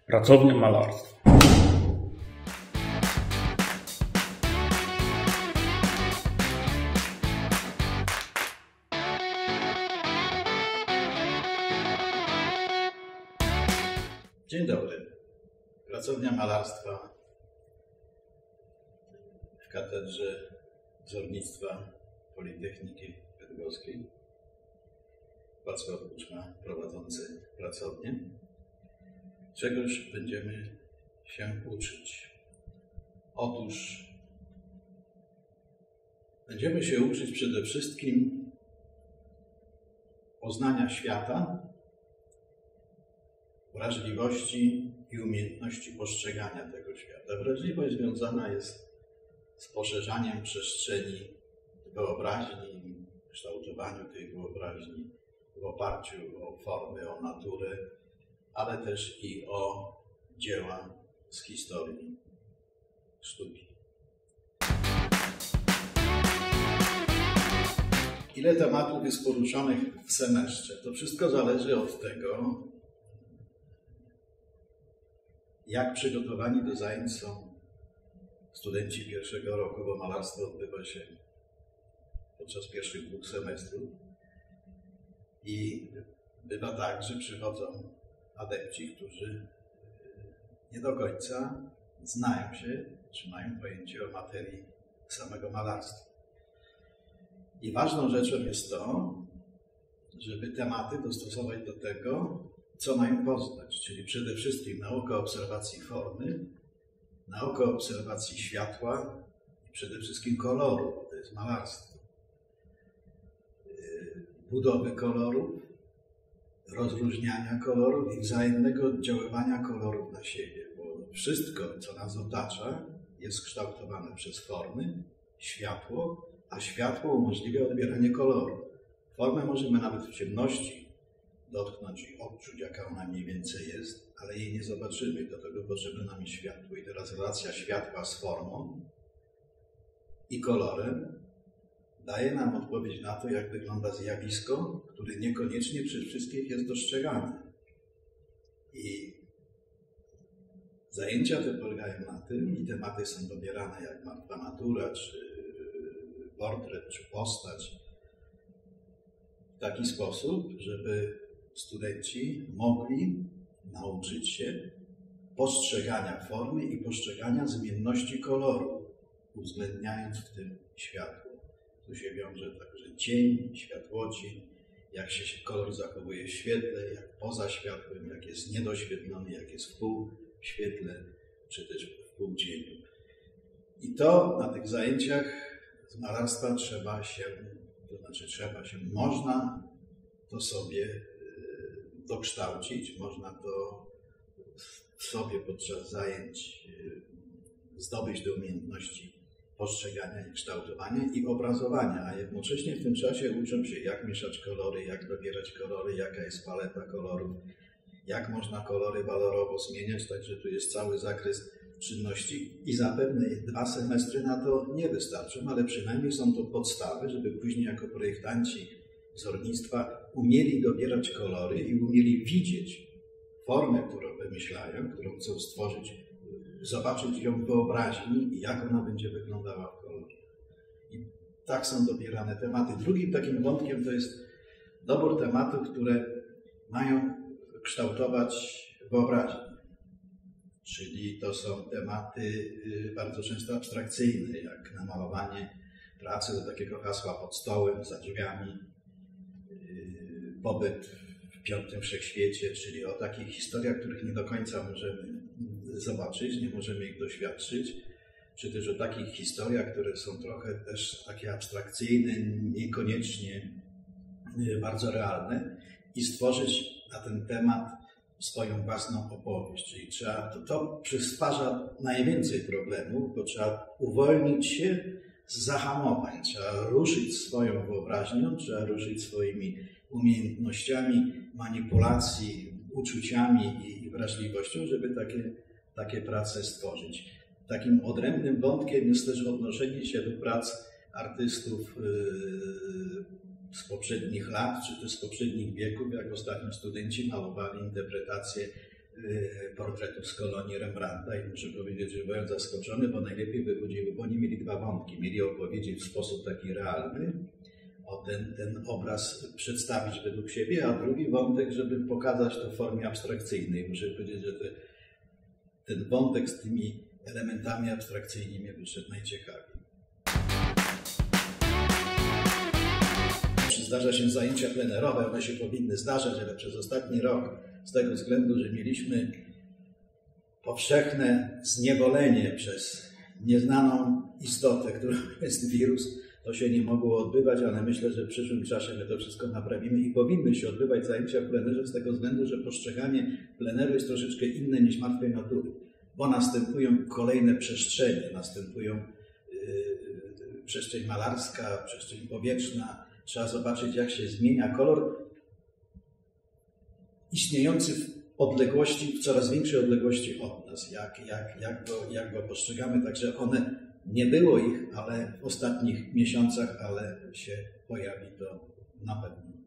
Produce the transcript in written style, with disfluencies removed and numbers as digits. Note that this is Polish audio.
Pracownia malarstwa. Dzień dobry. Pracownia malarstwa w Katedrze Wzornictwa Politechniki Bydgoskiej. Wacław Buczma prowadzący pracownię. Czegoś będziemy się uczyć. Otóż będziemy się uczyć przede wszystkim poznania świata, wrażliwości i umiejętności postrzegania tego świata. Wrażliwość związana jest z poszerzaniem przestrzeni wyobraźni, kształtowaniu tej wyobraźni w oparciu o formy, o naturę, ale też i o dzieła z historii sztuki. Ile tematów jest poruszonych w semestrze? To wszystko zależy od tego, jak przygotowani do zajęć są studenci pierwszego roku, bo malarstwo odbywa się podczas pierwszych 2 semestrów. I bywa tak, że przychodzą adepci, którzy nie do końca znają się, czy mają pojęcie o materii samego malarstwa. I ważną rzeczą jest to, żeby tematy dostosować do tego, co mają poznać, czyli przede wszystkim naukę obserwacji formy, naukę obserwacji światła i przede wszystkim koloru, bo to jest malarstwo. Budowy kolorów, rozróżniania kolorów i wzajemnego oddziaływania kolorów na siebie, bo wszystko, co nas otacza, jest kształtowane przez formy, światło, a światło umożliwia odbieranie koloru. Formę możemy nawet w ciemności dotknąć i odczuć, jaka ona mniej więcej jest, ale jej nie zobaczymy. Do tego potrzebne nam jest światło. I teraz relacja światła z formą i kolorem daje nam odpowiedź na to, jak wygląda zjawisko, które niekoniecznie przez wszystkich jest dostrzegane. I zajęcia te polegają na tym, i tematy są dobierane jak martwa natura, czy portret, czy postać, w taki sposób, żeby studenci mogli nauczyć się postrzegania formy i postrzegania zmienności koloru, uwzględniając w tym światło. Tu się wiąże także cień, światłocień, jak się kolor zachowuje w świetle, jak poza światłem, jak jest niedoświetlony, jak jest w półświetle, czy też w półcieniu. I to na tych zajęciach z malarstwa można to sobie dokształcić, można to w sobie podczas zajęć zdobyć do umiejętności postrzegania i kształtowania i obrazowania, a jednocześnie w tym czasie uczą się, jak mieszać kolory, jak dobierać kolory, jaka jest paleta kolorów, jak można kolory walorowo zmieniać, także tu jest cały zakres czynności i zapewne 2 semestry na to nie wystarczą, ale przynajmniej są to podstawy, żeby później jako projektanci wzornictwa umieli dobierać kolory i umieli widzieć formę, którą wymyślają, którą chcą stworzyć, zobaczyć ją w wyobraźni i jak ona będzie wyglądała w kolorze. I tak są dobierane tematy. Drugim takim wątkiem to jest dobór tematów, które mają kształtować wyobraźnię. Czyli to są tematy bardzo często abstrakcyjne, jak namalowanie pracy do takiego hasła pod stołem, za drzwiami, pobyt w 5. wszechświecie, czyli o takich historiach, których nie do końca możemy zobaczyć, nie możemy ich doświadczyć, czy też o takich historiach, które są trochę też takie abstrakcyjne, niekoniecznie bardzo realne i stworzyć na ten temat swoją własną opowieść. Czyli to przysparza najwięcej problemów, bo trzeba uwolnić się z zahamowań, trzeba ruszyć swoją wyobraźnią, trzeba ruszyć swoimi umiejętnościami manipulacji, uczuciami i wrażliwością, żeby takie prace stworzyć. Takim odrębnym wątkiem jest też odnoszenie się do prac artystów z poprzednich lat, czy też z poprzednich wieków, jak ostatnio studenci malowali interpretacje portretów z kolonii Rembrandta i muszę powiedzieć, że byłem zaskoczony, bo najlepiej wychodziły, bo oni mieli dwa wątki. Mieli opowiedzieć w sposób taki realny, ten obraz przedstawić według siebie, a drugi wątek, żeby pokazać to w formie abstrakcyjnej. Muszę powiedzieć, że ten wątek z tymi elementami abstrakcyjnymi wyszedł najciekawiej. Zdarza się zajęcia plenerowe, one się powinny zdarzać, ale przez ostatni rok, z tego względu, że mieliśmy powszechne zniewolenie przez nieznaną istotę, którą jest wirus, to się nie mogło odbywać, ale myślę, że w przyszłym czasie my to wszystko naprawimy i powinny się odbywać zajęcia w plenerze z tego względu, że postrzeganie pleneru jest troszeczkę inne niż martwej natury, bo następują kolejne przestrzenie, następują przestrzeń malarska, przestrzeń powietrzna. Trzeba zobaczyć, jak się zmienia kolor istniejący w odległości, w coraz większej odległości od nas, jak go postrzegamy. Także one, nie było ich, ale w ostatnich miesiącach, ale się pojawi to na pewno.